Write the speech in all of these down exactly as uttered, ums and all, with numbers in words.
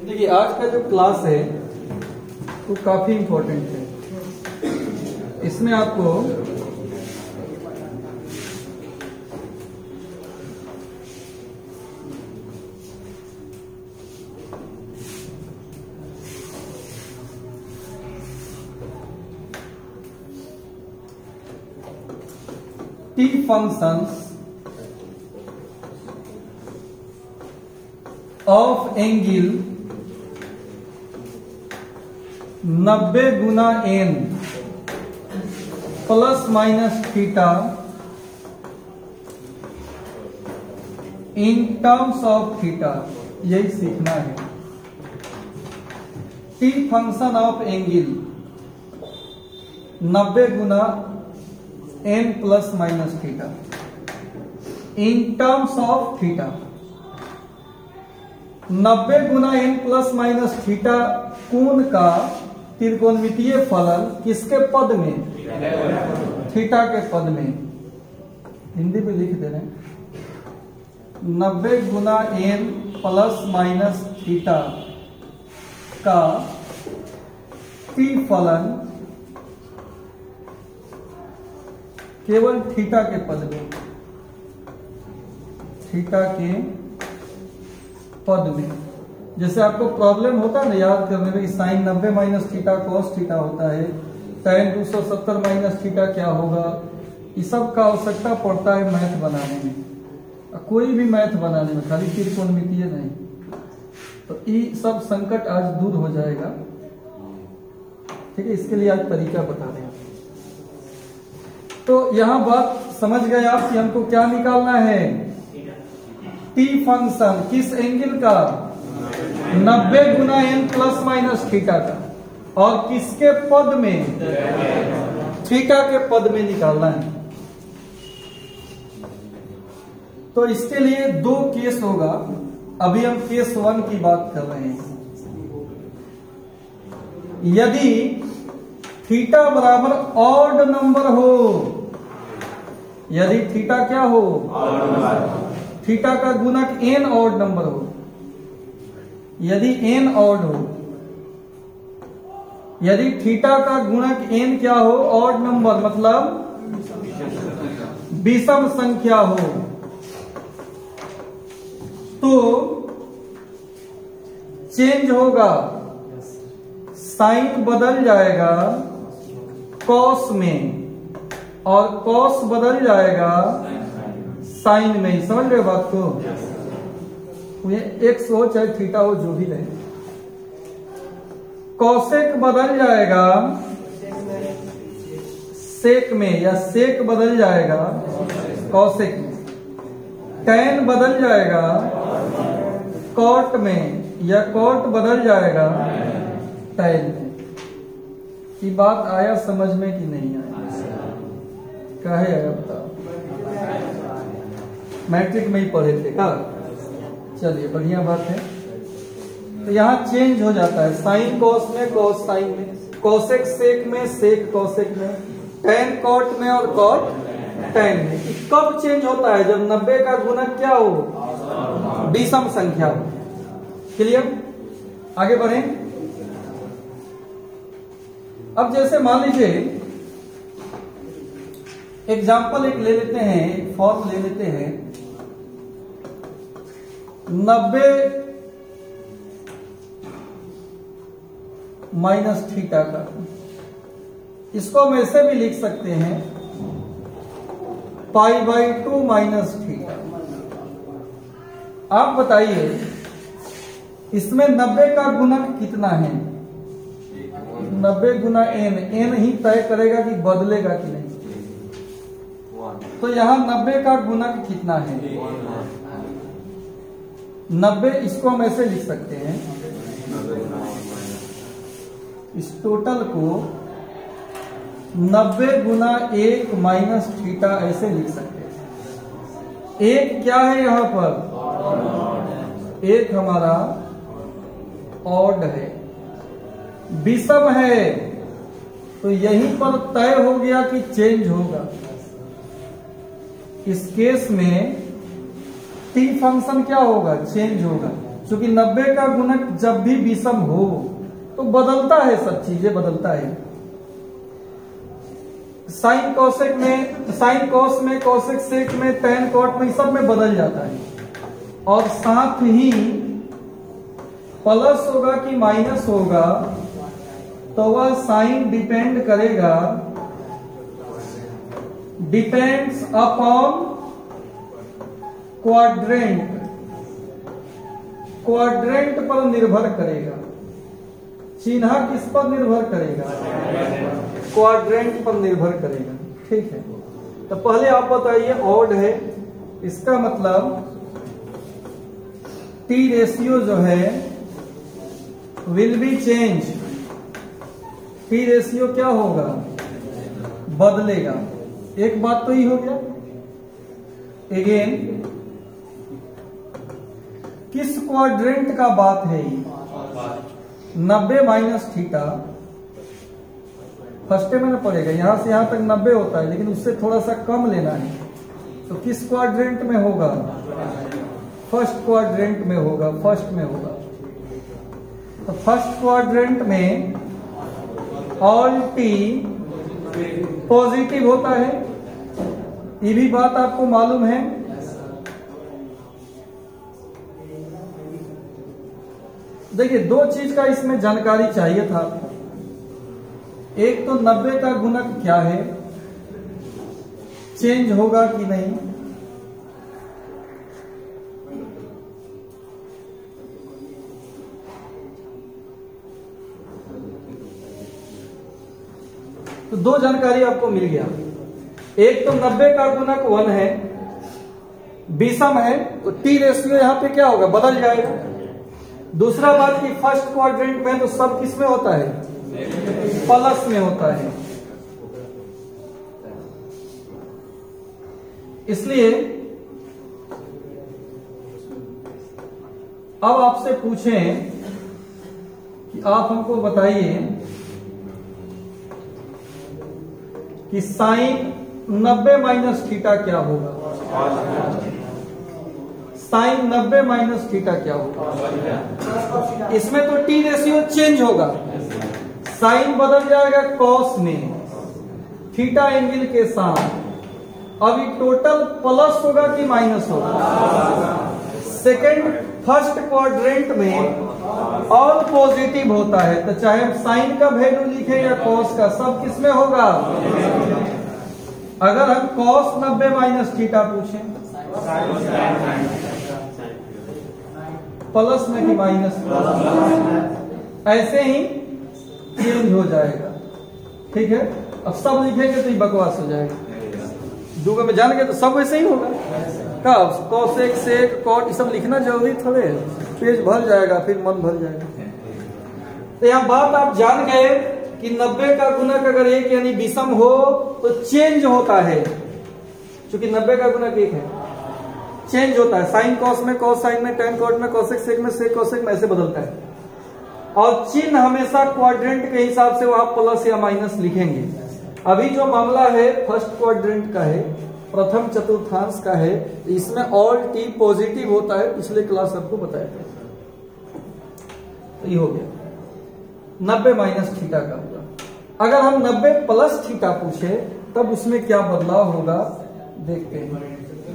देखिए आज का जो क्लास है वो काफी इम्पोर्टेंट है। इसमें आपको टी फंक्शंस ऑफ एंगल नब्बे गुना n plus minus theta in terms of theta, यही सीखना है। टी फंक्शन ऑफ एंगल नब्बे गुना n plus minus theta in terms of theta. नब्बे गुना एन प्लस माइनस थीटा कोण का त्रिकोणमितीय फलन किसके पद में? थीटा के पद में। हिंदी में लिख दे रहे हैं। नब्बे गुना एन प्लस माइनस थीटा का टी फलन केवल थीटा के पद में, थीटा के पद में। जैसे आपको प्रॉब्लम होता है ना याद करने में, साइन नब्बे माइनस थीटा कॉस थीटा होता है, tan दो सौ सत्तर माइनस थीटा क्या होगा, ये सब का आवश्यकता पड़ता है मैथ बनाने में। कोई भी मैथ बनाने में, खाली त्रिकोणमितीय नहीं। तो ये सब संकट आज दूर हो जाएगा। ठीक है, इसके लिए आज तरीका बता दें। तो यहां बात समझ गए आप कि हमको क्या निकालना है? टी फंक्शन किस एंगल का? नब्बे गुना एन प्लस माइनस थीटा का, और किसके पद में? थीटा के पद में निकालना है। तो इसके लिए दो केस होगा। अभी हम केस वन की बात कर रहे हैं। यदि थीटा बराबर ऑड नंबर हो, यदि थीटा क्या हो? थीटा का गुणक एन ऑड नंबर हो, यदि एन ऑड हो, यदि थीटा का गुणक एन क्या हो? ऑड नंबर, मतलब विषम संख्या हो, तो चेंज होगा, साइन बदल जाएगा कॉस में, और कॉस बदल जाएगा साइन में। समझ रहे बात को? ये एक्स हो चाहे थीटा हो, जो भी रहे। कॉसेक बदल जाएगा सेक में, या सेक बदल जाएगा कॉसेक में। टैन बदल जाएगा कॉट में, या कॉट बदल जाएगा टैन में। ये बात आया समझ में कि नहीं आया? काहे आया बताओ? मैट्रिक में ही पढ़े थे का? चलिए बढ़िया बात है। तो यहाँ चेंज हो जाता है, साइन कॉस में, कॉस साइन में, कॉसेक सेक में, सेक कॉसेक में, टैन कॉट में, और कॉट टैन में। कब चेंज होता है? जब नब्बे का गुणक क्या हो? विषम संख्या हो। क्लियर? आगे बढ़े। अब जैसे मान लीजिए एग्जाम्पल एक ले लेते हैं, एक फॉर्म ले लेते हैं। नब्बे माइनस थीटा का, इसको हम ऐसे भी लिख सकते हैं, pi by two minus theta. आप बताइए इसमें नब्बे का गुणक कितना है? नब्बे गुना एन, एन ही तय करेगा कि बदलेगा कि नहीं। तो यहां नब्बे का गुणक कितना है? नब्बे, इसको हम ऐसे लिख सकते हैं, इस टोटल को नब्बे गुना एक माइनस थीटा ऐसे लिख सकते हैं। एक क्या है यहां पर? एक हमारा ऑड है, विषम है, तो यहीं पर तय हो गया कि चेंज होगा। इस केस में टी फंक्शन क्या होगा? चेंज होगा। क्योंकि नब्बे का गुणक जब भी विषम हो तो बदलता है, सब चीजें बदलता है। साइन कोसेक में, साइन कोस में, कोसेक सेक में, टैन कॉट में, सब में बदल जाता है। और साथ ही प्लस होगा कि माइनस होगा तो वह साइन डिपेंड करेगा, डिपेंड्स अपॉन क्वाड्रेंट, क्वाड्रेंट पर निर्भर करेगा। चिन्ह किस पर निर्भर करेगा? क्वाड्रेंट पर निर्भर करेगा। ठीक है, तो पहले आप बताइए ऑड है, इसका मतलब टी रेशियो जो है will be change, T ratio क्या होगा? बदलेगा। एक बात तो ही हो गया। अगेन किस क्वाड्रेंट का बात है ये? नब्बे माइनस थीटा फर्स्ट में ना पड़ेगा, यहां से यहां तक नब्बे होता है, लेकिन उससे थोड़ा सा कम लेना है। तो किस क्वाड्रेंट में होगा? फर्स्ट क्वाड्रेंट में होगा, फर्स्ट में होगा। तो फर्स्ट क्वाड्रेंट में ऑल टी पॉजिटिव होता है, ये भी बात आपको मालूम है। देखिए दो चीज का इसमें जानकारी चाहिए था आपको। एक तो नब्बे का गुणक क्या है, चेंज होगा कि नहीं। तो दो जानकारी आपको मिल गया। एक तो नब्बे का गुणक वन है, विषम है, तो टी रेशियो यहां पे क्या होगा? बदल जाएगा। दूसरा बात कि फर्स्ट क्वाड्रेंट में तो सब किस में होता है? प्लस में होता है। इसलिए अब आपसे पूछें कि आप हमको बताइए कि साइन नब्बे माइनस थीटा क्या होगा? साइन नब्बे माइनस थीटा क्या होगा? इसमें तो टी रेशियो चेंज होगा, साइन बदल जाएगा कॉस में, थीटा एंगल के साथ। अभी टोटल प्लस होगा कि माइनस होगा? सेकेंड फर्स्ट क्वाड्रेंट में ऑल पॉजिटिव होता है, तो चाहे हम साइन का वैल्यू लिखें या कॉस का, सब किसमें होगा? अगर हम कॉस नब्बे माइनस थीटा पूछें, प्लस में कि माइनस? ऐसे ही चेंज हो जाएगा। ठीक है, अब सब लिखेंगे तो ये बकवास हो जाएगा। दूसरे में जान गए तो सब वैसे ही होगा। कब कोसेक सेक कॉट ये सब लिखना जरूरी थोड़े, पेज भर जाएगा, फिर मन भर जाएगा। तो यहाँ बात आप जान गए कि नब्बे का गुणक अगर एक यानी विषम हो तो चेंज होता है, क्योंकि नब्बे का गुणक एक है, चेंज होता है। साइन कॉस में, कॉस साइन में, टैन कॉट में, कोसेक सेक में, सेक कोसेक में, ऐसे बदलता है। और चिन्ह हमेशा क्वाड्रेंट के हिसाब से वहां प्लस या माइनस लिखेंगे। अभी जो मामला है फर्स्ट क्वाड्रेंट का है, प्रथम चतुर्थांश का है, इसमें ऑल टी पॉजिटिव होता है, पिछले क्लास आपको बताया था। तो ये हो गया नब्बे माइनस थीटा का होगा। अगर हम नब्बे प्लस थीटा पूछे तब उसमें क्या बदलाव होगा देखते हैं।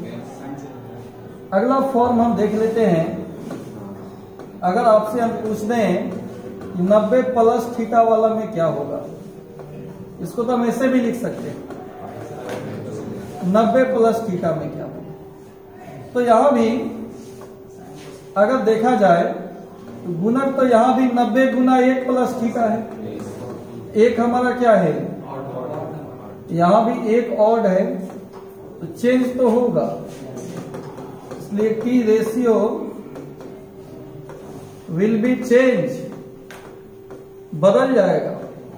अगला फॉर्म हम देख लेते हैं। अगर आपसे हम पूछ दें कि नब्बे प्लस थीटा वाला में क्या होगा, इसको तो हम ऐसे भी लिख सकते हैं, नब्बे प्लस थीटा में क्या होगा। तो यहां भी अगर देखा जाए तो गुणक तो यहां भी नब्बे गुना एक प्लस थीटा है। एक हमारा क्या है, यहां भी एक ऑड है, तो चेंज तो होगा, इसलिए T ratio will be change, बदल जाएगा।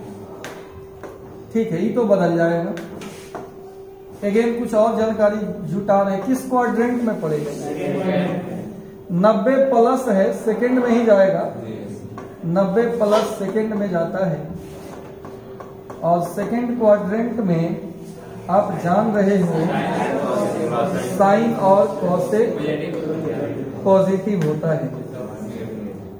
ठीक है, ये तो बदल जाएगा। अगेन कुछ और जानकारी जुटा रहे, किस क्वाड्रेंट में पड़ेगा? नब्बे प्लस है, सेकंड में ही जाएगा, नब्बे प्लस सेकंड में जाता है। और सेकंड क्वाड्रेंट में आप जान रहे हो साइन और कॉसेक पॉजिटिव होता है।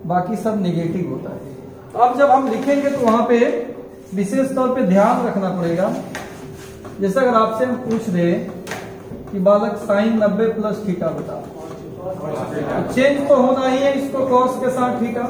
बाकी सब नेगेटिव होता है। तो अब जब हम लिखेंगे तो वहां पे विशेष तौर पे ध्यान रखना पड़ेगा। जैसे अगर आपसे हम पूछ रहे कि बालक साइन नब्बे प्लस थीटा बताओ, तो चेंज तो होना ही है इसको कॉस के साथ थीटा।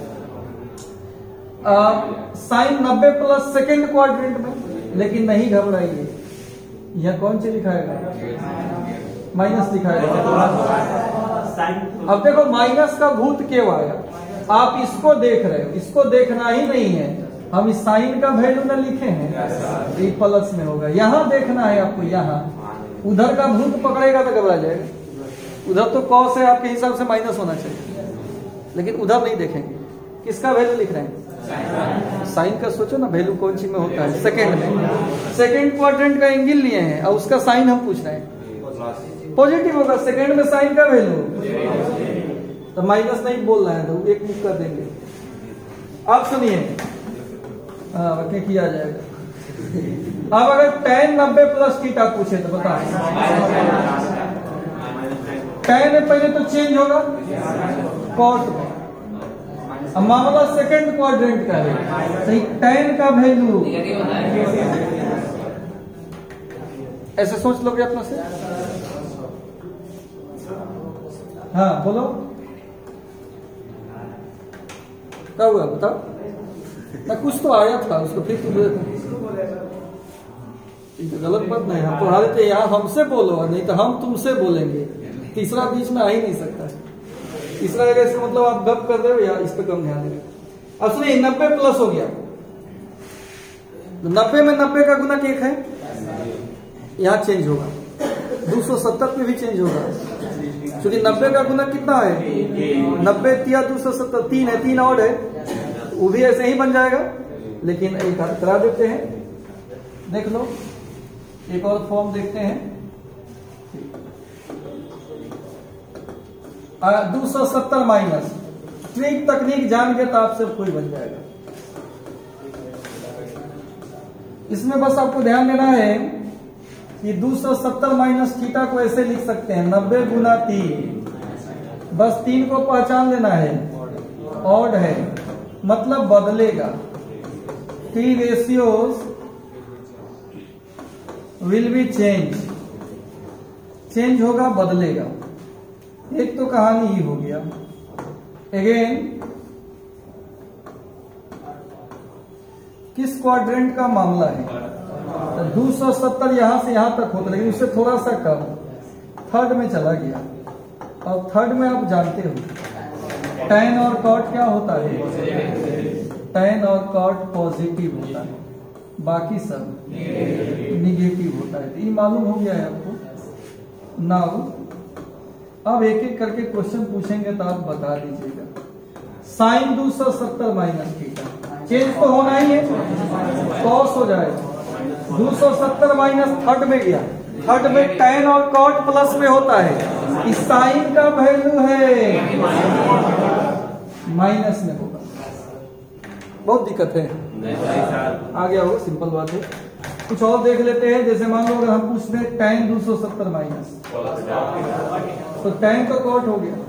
साइन नब्बे प्लस सेकेंड क्वाड्रेंट में, लेकिन नहीं घबराइए, यह कौन सी लिखाएगा, माइनस दिखाएगा। अब देखो माइनस का भूत क्यों आया, आप इसको देख रहे हो, इसको देखना ही नहीं है। हम इस साइन का वैल्यू न लिखे हैं, ये प्लस में होगा, यहाँ देखना है आपको। यहाँ उधर का भूत पकड़ेगा तो घबरा जाएगा। उधर तो कॉस है, आपके हिसाब से माइनस होना चाहिए, लेकिन उधर नहीं देखेंगे। किसका वैल्यू लिख रहे हैं, साइन का। सोचो ना वैल्यू कौन सी में होता है, सेकंड में। सेकंड क्वाड्रेंट का एंगल लिए हैं और उसका साइन हम पूछ रहे हैं, पॉजिटिव होगा। सेकंड में साइन का वैल्यू तो माइनस नहीं बोल रहा है, तो एक मुख कर देंगे। आप सुनिए, हाँ क्या किया जाएगा। अब अगर टेन नब्बे प्लस थीटा पूछे तो बताओ, टेन में पहले तो चेंज होगा कॉट में। अब मामला सेकंड क्वाड्रेंट का है, सही, टेन का वैल्यू ऐसे सोच लोगे अपना से। हाँ बोलो, क्या हुआ बताओ ना। कुछ तो आया था उसको, फिर तुम गलत बात नहीं। हम पढ़ा देते यहाँ, हमसे बोलो, नहीं तो हम तुमसे बोलेंगे। तीसरा बीच में आ ही नहीं सकता। तीसरा जगह इसका मतलब आप गप कर रहे हो या इस पे कम ध्यान देंगे। अब सुनिए, नब्बे प्लस हो गया, नब्बे में नब्बे का गुणक एक है, यहाँ चेंज होगा। दो सौ सत्तर पे भी चेंज होगा, क्योंकि नब्बे का गुणक कितना है, नब्बे तिया दो सौ सत्तर, तीन है, तीन और है, वो भी ऐसे ही बन जाएगा। लेकिन एक करा देते हैं, देख लो, एक और फॉर्म देखते हैं। दो सौ सत्तर माइनस, ट्रिक तकनीक जान के तो आपसे कोई बन जाएगा। इसमें बस आपको ध्यान देना है कि दो सौ सत्तर माइनस थीटा को ऐसे लिख सकते हैं, नब्बे गुना तीन। बस तीन को पहचान लेना है, ऑड है मतलब बदलेगा। T ratios will be change, change होगा, बदलेगा। एक तो कहानी ही हो गया। अगेन किस क्वाड्रेंट का मामला है, तो दो सौ सत्तर यहां से यहां तक होता, लेकिन उससे थोड़ा सा कम थर्ड में चला गया। और थर्ड में आप जानते हो टैन और कॉट क्या होता है, टैन और कॉट पॉजिटिव होता है, बाकी सब निगेटिव होता है। ये मालूम हो गया है आपको। नाउ अब एक एक करके क्वेश्चन पूछेंगे तो आप बता दीजिएगा। साइन दो सौ सत्तर माइनस थीटा, चेंज तो होना ही है, कॉस हो जाएगा। दो सौ सत्तर माइनस थर्ड में गया, थर्ड में टैन और कॉट प्लस में होता है। इस साइन का वैल्यू है माइनस में होगा। बहुत दिक्कत है, आ गया हो, सिंपल बात है। कुछ और देख लेते हैं। जैसे मान लो अगर हम पूछते हैं टैन दो सौ सत्तर माइनस, तो टैन तो कॉट हो गया।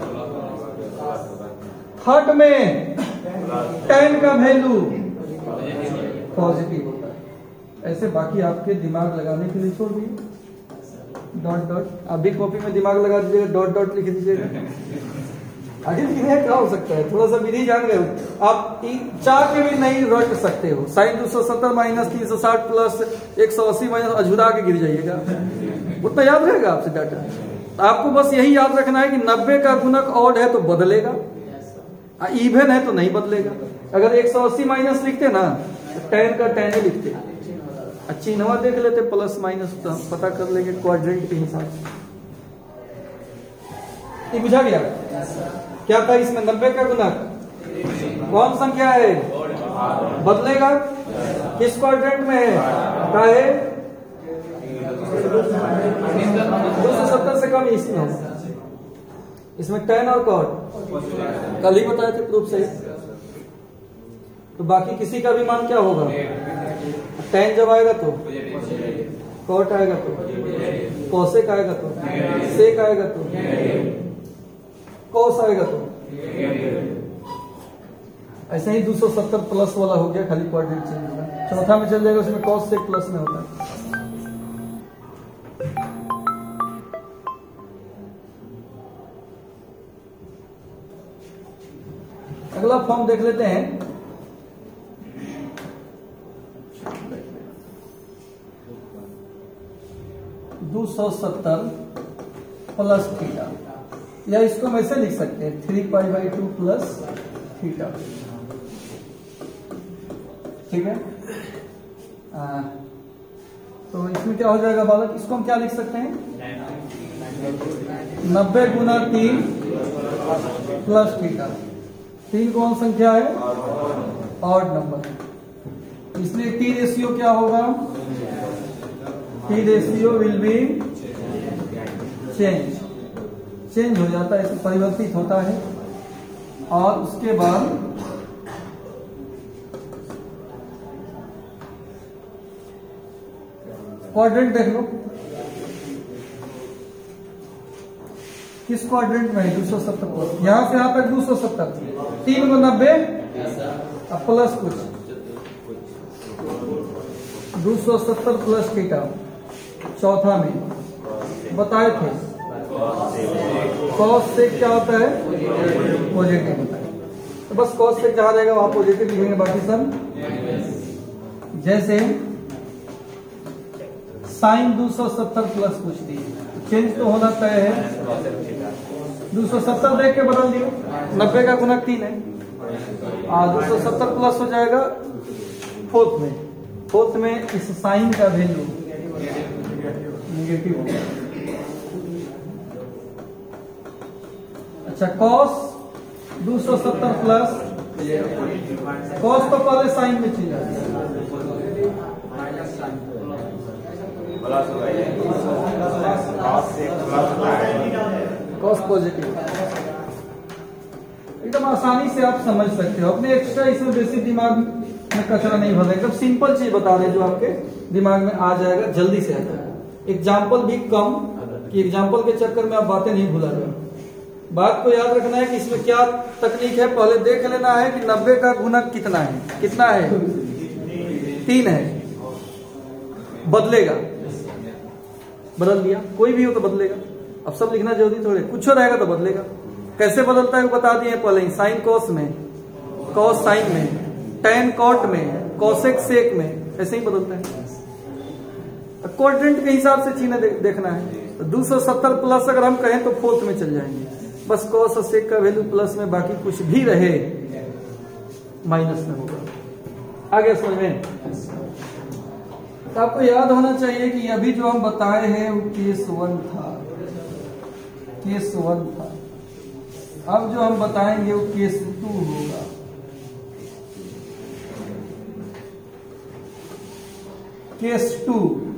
थर्ड में टैन का वैल्यू पॉजिटिव होता है। ऐसे बाकी आपके दिमाग लगाने के लिए छोड़ दिए। डॉट डॉट आप भी कॉपी में दिमाग लगा दीजिएगा, डॉट डॉट लिख दीजिएगा। आगे लिखने क्या हो सकता है, थोड़ा सा विधि जान गए हो आप, चाह के भी नहीं रट सकते हो। साइन दो सौ सत्तर माइनस तीन सौ साठ प्लस एक सौ अस्सी माइनस अझुरा के गिर जाइएगा, उतना याद रहेगा आपसे डाटा। आपको बस यही याद रखना है कि नब्बे का गुणक ऑड है तो बदलेगा, इवन है तो नहीं बदलेगा। अगर एक सौ अस्सी माइनस लिखते ना, टेन का टेन ही लिखते, चिन्हवा देख लेते प्लस माइनस, तो पता कर लेंगे क्वाड्रेंट के हिसाब से। ये बुझा गया क्या था इसमें, नब्बे का गुणक कौन संख्या है, बदलेगा, किस क्वाड्रेंट में है, क्या है, दो सौ सत्तर से कम इसमें होगा। इसमें टेन और कॉट कल ही बताए थे प्रूफ से। तो बाकी किसी का भी मान क्या होगा, टेन जब आएगा तो कॉट आएगा, तो कोसेक आएगा, तो सेक आएगा, तो कॉस आएगा, तो ऐसे ही दो सौ सत्तर प्लस वाला हो गया, खाली क्वाड्रेंट चेंज होगा। चौथा में चल जाएगा, उसमें कॉस सेक प्लस में होता है। अगला फॉर्म देख लेते हैं। दो सौ सत्तर प्लस थीटा, या इसको हम ऐसे लिख सकते हैं three pi by two plus theta, ठीक है। आ, तो इसमें क्या हो जाएगा बालक, इसको हम क्या लिख सकते हैं, नब्बे गुना तीन प्लस थीटा। तीन कौन संख्या है, ऑड नंबर, इसलिए टी रेशियो क्या होगा, T ratio will be change, change हो जाता है, परिवर्तित होता है। और उसके बाद क्वाड्रेंट देख लो, किस क्वाड्रेंट में है, दो सौ सत्तर प्लस, यहां से यहां तक दो सौ सत्तर, तीन को नब्बे, अब प्लस कुछ दो सौ सत्तर प्लस थीटा। चौथा में बताए थे कॉस से क्या होता है, पॉजिटिव होता है, तो बस कॉस से क्या रहेगा वहां पॉजिटिव लिखेंगे, बाकी सब जैसे साइन दो सौ सत्तर प्लस कुछ दी, चेंज तो होना तय है। दो सौ सत्तर देख के बदल दियो, नब्बे का गुणक तीन है, और दो सौ सत्तर प्लस हो जाएगा फोर्थ में। फोर्थ में इस साइन का वैल्यू नेगेटिव होगा। अच्छा, कॉस दो सौ सत्तर प्लस कॉस तो पहले साइन में चीज है, कॉस पॉजिटिव, एकदम आसानी से आप समझ सकते हो। अपने एक्स्ट्रा इसमें बेसिक दिमाग में कचरा नहीं भरना, एकदम सिंपल चीज बता रहे जो आपके दिमाग में आ जाएगा, जल्दी से आ जाएगा। एग्जाम्पल भी कम, कि एग्जाम्पल के चक्कर में आप बातें नहीं भूला जाए। बात को याद रखना है कि इसमें क्या तकनीक है, पहले देख लेना है कि नब्बे का गुणक कितना है, कितना है, तीन है, बदलेगा, बदल दिया, कोई भी हो तो बदलेगा। अब सब लिखना जरूरी थोड़े, कुछ रहेगा तो बदलेगा। कैसे बदलता है वो बता दिए पहले, साइन कॉस में, कॉस साइन में, टेन कॉट में, कॉसेक सेक में, ऐसे ही बदलता है। क्वाड्रेंट के हिसाब से चिन्ह दे, देखना है। तो दो सौ सत्तर प्लस अगर हम कहें तो फोर्थ में चल जाएंगे, बस कॉस और सेक का वैल्यू प्लस में, बाकी कुछ भी रहे माइनस में होगा। आगे समझ में, तो आपको याद होना चाहिए कि अभी जो हम बताए हैं वो केस वन था, केस वन था। अब जो हम बताएंगे वो केस टू होगा। केस टू,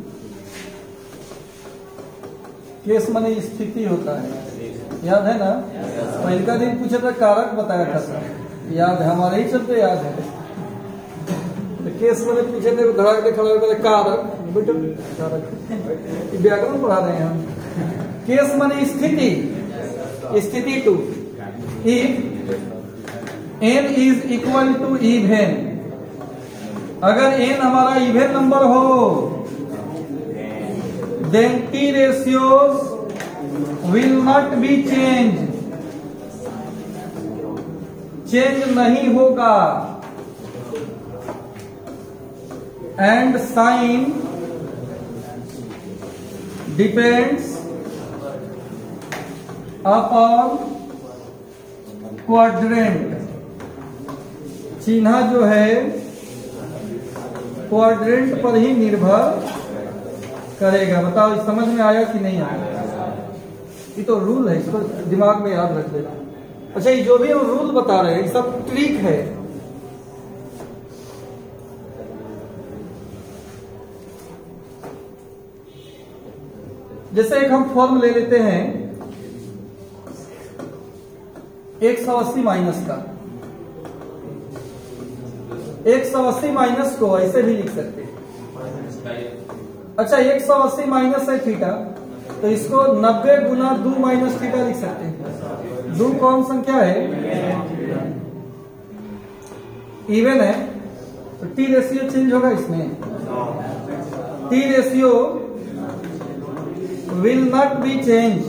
केस माने स्थिति होता है, याद है ना, पहले का दिन पूछा था कारक बताया था सर, याद है, हमारे ही चलते याद है। तो केस माने पूछे थे धड़ाक दे खड़ा होकर कारक, बेटो कारक, व्याकरण पढ़ा रहे हैं हम। केस माने स्थिति, स्थिति two, if n is equal to even, अगर एन हमारा इवन नंबर हो, then T ratios will not be changed, change नहीं होगा, and sign depends upon quadrant, चिन्ह जो है क्वाड्रेंट पर ही निर्भर करेगा। बताओ इस समझ में आया कि नहीं आया? ये तो रूल है, इसको दिमाग में याद रख लेना। अच्छा, ये जो भी हम रूल बता रहे हैं ये सब ट्रिक है। जैसे एक हम फॉर्म ले लेते हैं एक सौ अस्सी माइनस का, एक सौ अस्सी माइनस को ऐसे भी लिख सकते हैं। अच्छा, एक सौ अस्सी माइनस है थीटा, तो इसको नब्बे गुना दो माइनस थीटा लिख सकते हैं। दो कौन संख्या है, इवन है तो टी रेशियो चेंज होगा इसमें, T ratio will not be change,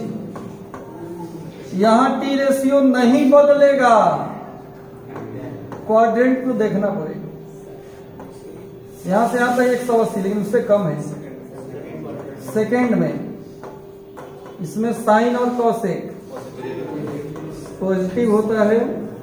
यहां टी रेशियो नहीं बदलेगा, क्वाड्रेंट को देखना पड़ेगा। यहां से आता है एक सौ अस्सी लेकिन उससे कम है। सेकेंड में इसमें साइन और कॉसेक पॉजिटिव होता है।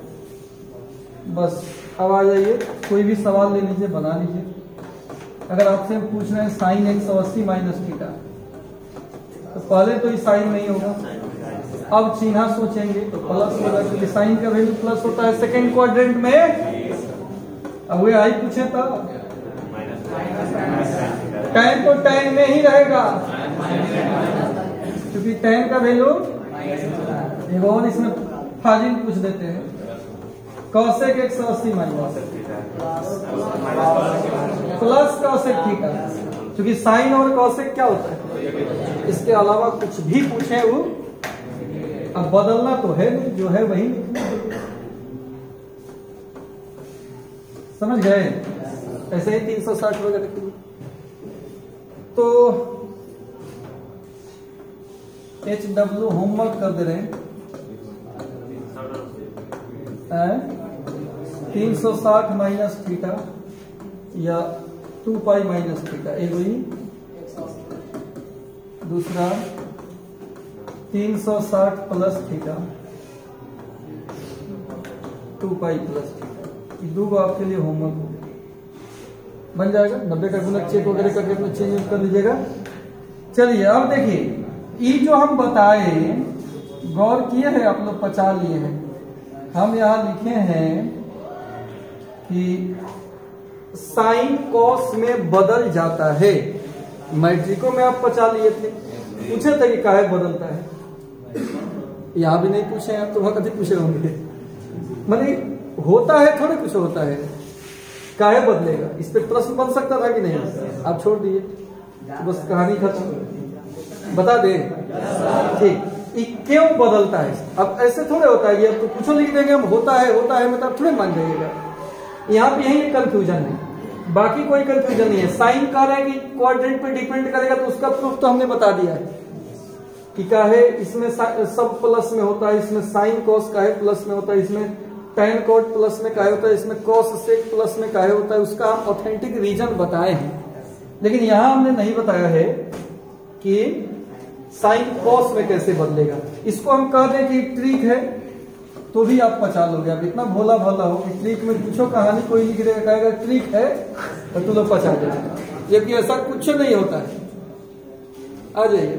बस अब आ जाइए, कोई भी सवाल ले लीजिए, बना लीजिए। अगर आपसे पूछ रहे हैं साइन एक सौ अस्सी माइनस थीटा, तो पहले तो ये साइन नहीं होगा, अब चिन्ह सोचेंगे तो प्लस होगा, क्योंकि साइन का वैल्यू प्लस होता है सेकेंड क्वाड्रेंट में। अब वे आई पूछे तब टैन तो टैन में ही रहेगा, क्योंकि टैन का वैल्यू एक और इसमें फाजिल पूछ देते हैं, कॉसेक एक सौ अस्सी माइनस प्लस कॉसेक थीटा, क्योंकि साइन और कॉसेक क्या होता है, इसके अलावा कुछ भी पूछे वो अब बदलना तो है नहीं, जो है वही समझ गए। ऐसे ही तीन सौ साठ वगैरह के लिए तो एच डब्ल्यू होमवर्क कर दे रहे हैं। तीन सौ साठ माइनस थीटा या टू पाई माइनस थीटा, एक वही, दूसरा तीन सौ साठ plus theta two pi plus theta, दो को आपके लिए होमवर्क हो गया, बन जाएगा। नब्बे का गुणक चेक वगैरह करके अपना चेंज कर लीजिएगा। चलिए अब देखिए, ये जो हम बताए गौर किए हैं आप लोग, पचा लिए हैं। हम यहां लिखे हैं कि साइन कॉस में बदल जाता है, मैट्रिको में आप पचा लिए थे, पूछे थे कि काहे बदलता है, यहां भी नहीं पूछे हैं तो वहां कभी पूछे होंगे, माने होता है थोड़े कुछ होता है, काहे बदलेगा, इस पे प्रश्न बन सकता था कि नहीं, आप छोड़ दिए, बस कहानी खत्म। बता दे ठीक, क्यों बदलता है। अब ऐसे थोड़े होता है, अब तो कुछ लिख देंगे हम, होता है होता है मतलब थोड़े मान जाइएगा, यहाँ पे यही कंफ्यूजन है, बाकी कोई कंफ्यूजन नहीं है। साइन कह रहे हैं कि क्वाड्रेंट पे डिपेंड करेगा, तो उसका प्रूफ तो हमने बता दिया है कि काहे इसमें सब प्लस में होता है, इसमें साइन कॉस काहे प्लस में होता है, इसमें टैन कॉट प्लस में काहे होता है, इसमें कॉस सेक प्लस में काहे होता है, उसका हम ऑथेंटिक रीजन बताए हैं। लेकिन यहां हमने नहीं बताया है कि साइन कॉस में कैसे बदलेगा। इसको हम कह दें कि ट्रिक है तो भी आप पचा लोगे। अब इतना भोला भाला हो कि ट्रिक में पूछो कहानी, कोई लिख देगा कहेगा ट्रिक है तो तुम लोग पचा देगा, जबकि ऐसा कुछ नहीं होता है। आ जाइए,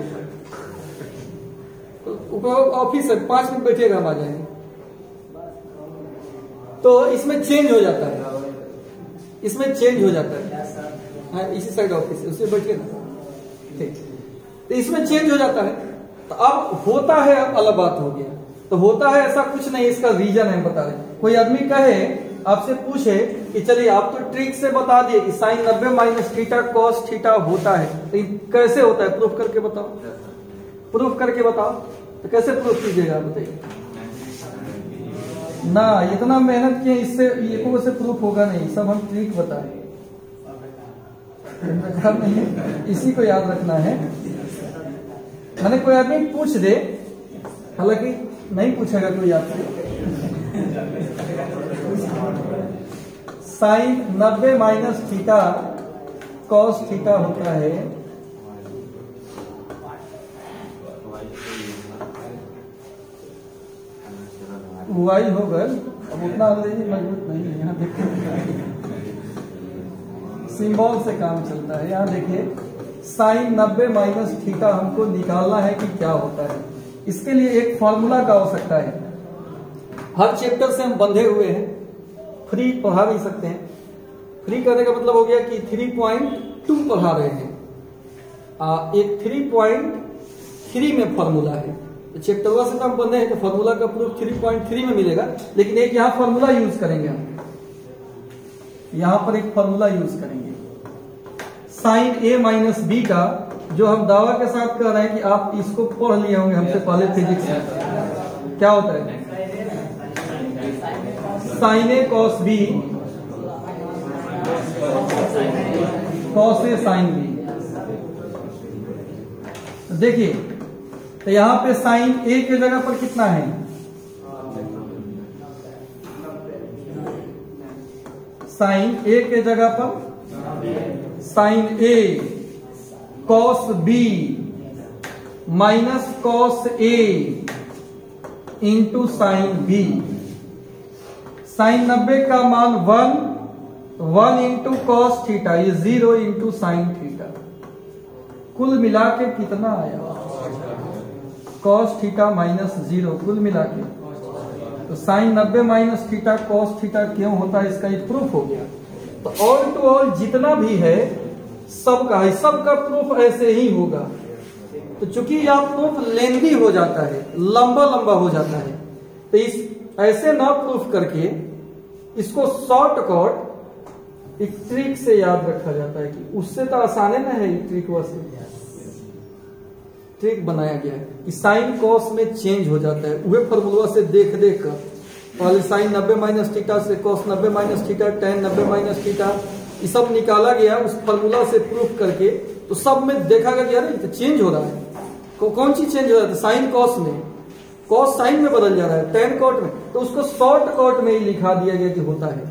ऑफिस है, पांच मिनट बैठिएगा, हम आ जाएंगे। तो इसमें चेंज हो जाता है, इसमें चेंज हो जाता है, हाँ इसी साइड ऑफिस है, उससे बैठिए ना, ठीक। तो इसमें चेंज हो जाता है, तो अब होता है, अब अलग बात हो गया। तो होता है ऐसा कुछ नहीं, इसका रीजन है बता रहे। कोई आदमी कहे, आपसे पूछे कि चलिए आप तो ट्रिक से बता दिए कि साइन नब्बे माइनस थीटा कॉस थीटा होता है, तो कैसे होता है, प्रूफ करके बताओ, प्रूफ करके बताओ। तो कैसे प्रूफ कीजिएगा बताइए ना, इतना मेहनत किए, इससे ये से प्रूफ होगा नहीं, सब हम ट्रिक बताए, इसी को याद रखना है। मैंने कोई आदमी पूछ दे, हालांकि नहीं पूछेगा कोई आपसे, साइन नब्बे माइनस थीटा कॉस थीटा होता है, वाई होगा। अब उतना अंग्रेजी मजबूत नहीं है, यहाँ देखिए सिंबल से काम चलता है। यहाँ देखिए साइन नब्बे माइनस थीटा हमको निकालना है कि क्या होता है। इसके लिए एक फॉर्मूला का आवश्यकता है। हर चैप्टर से हम बंधे हुए हैं, फ्री पढ़ा नहीं सकते हैं। फ्री करने का मतलब हो गया कि थ्री पॉइंट टू पढ़ा रहे हैं, आ, एक थ्री पॉइंट थ्री में फॉर्मूला है। चैप्टर वन से तो हम बंधे हैं, तो फॉर्मूला का प्रूफ थ्री पॉइंट थ्री में मिलेगा, लेकिन एक यहाँ फॉर्मूला यूज करेंगे हम, यहां पर एक फॉर्मूला यूज करेंगे साइन ए माइनस बी का, जो हम दावा के साथ कह रहे हैं कि आप इसको पढ़ लिए होंगे हमसे पहले फिजिक्स में। क्या होता है, sine A cos B cos A sine B. देखिए तो यहां पे साइन ए के जगह पर कितना है, साइन ए के जगह पर sine A cos B minus cos A into sine B. Sine नब्बे का मान one, one into cos theta, ये जीरो इंटू साइन थीटा। कुल मिला के कितना आया, कॉस थीटा माइनस जीरो, कुल मिला के। तो साइन नब्बे माइनस थीटा कॉस थीटा क्यों होता है, इसका एक प्रूफ हो गया। तो ऑल टू ऑल जितना भी है सबका है, सबका प्रूफ ऐसे ही होगा। तो चूंकि यह प्रूफ लेंदी हो जाता है, लंबा लंबा हो जाता है, तो इस ऐसे ना प्रूफ करके इसको शॉर्टकट एक ट्रिक से याद रखा जाता है कि उससे तो आसान है ना है, ट्रिक वैसे ट्रिक बनाया गया है कि साइन कॉस में चेंज हो जाता है। वह फॉर्मूला से देख देख कर पहले साइन नब्बे माइनस थीटा से कॉस नब्बे माइनस थीटा, टेन नब्बे माइनस थीटा, ये सब निकाला गया उस फॉर्मूला से प्रूफ करके। तो सब में देखा गया कि अरे चेंज हो रहा है, कौन चीज चेंज हो रहा है, साइन कॉस में, कॉस साइन में बदल जा रहा है, टेन कॉट में। तो उसको शॉर्ट कॉट में ही लिखा दिया गया कि होता है।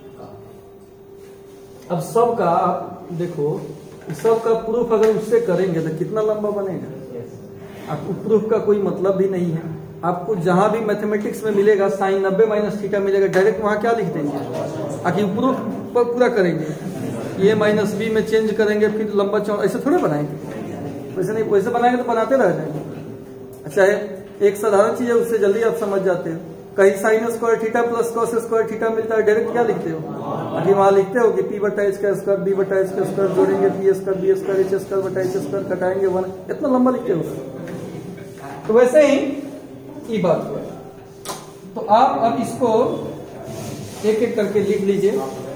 अब सबका आप देखो, सबका प्रूफ अगर उससे करेंगे तो कितना लंबा बनेगा। आपको प्रूफ का कोई मतलब भी नहीं है। आपको जहां भी मैथमेटिक्स में मिलेगा साइन नब्बे माइनस थीटा मिलेगा, डायरेक्ट वहां क्या लिख देंगे, आखिर प्रूफ पर पूरा करेंगे, ये माइनस बी में चेंज करेंगे, फिर लंबा चौड़ा, ऐसे थोड़े बनाएंगे, वैसे नहीं, वैसे बनाएंगे तो बनाते रह जाएंगे। अच्छा है, एक साधारण चीज है, उससे जल्दी आप समझ जाते हो। कहीं sine square theta plus cos square theta मिलता है, डायरेक्ट क्या लिखते हो, अभी वहां लिखते हो कि पी बटा एच का स्क्वायर बी बटा एच का स्क्वायर जोड़ेंगे, P square B square H square बटा एच स्क्वायर कटाएंगे वन, इतना लंबा लिखते हो। तो वैसे ही ये बात हुआ। तो आप अब इसको एक एक करके लिख लीजिए।